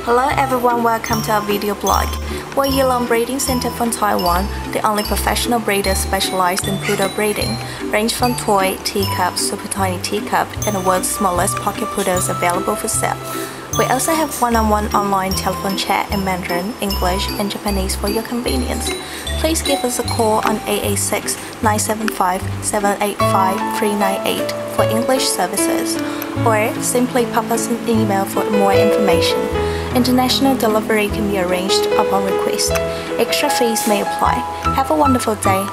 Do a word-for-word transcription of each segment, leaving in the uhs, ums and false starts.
Hello everyone, welcome to our video blog. We're Yilong Breeding Center from Taiwan, the only professional breeder specialized in poodle breeding, range from toy, teacup, super tiny teacup, and the world's smallest pocket poodles available for sale. We also have one-on-one online telephone chat in Mandarin, English, and Japanese for your convenience. Please give us a call on eight eight six, nine seven five, seven eight five, three nine eight for English services, or simply pop us an email for more information. International delivery can be arranged upon request. Extra fees may apply. Have a wonderful day.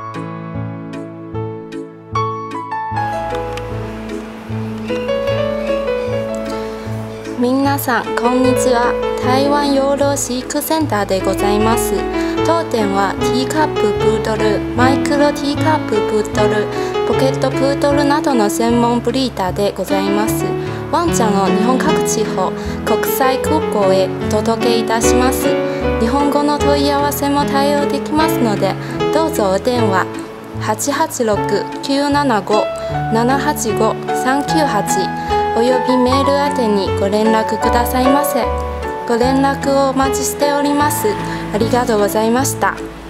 皆さんこんにちは。台湾養老飼育センターでございます。当店はティーカッププードル、マイクロティーカッププードル、ポケットプードルなどの専門ブリーダーでございます。ワンちゃんを日本各地方、国際空港へお届けいたします。日本語の問い合わせも対応できますので、どうぞお電話はちはちろく きゅうななご ななはちご さんきゅうはちおよびメール宛てにご連絡くださいませ。ご連絡をお待ちしております。ありがとうございました。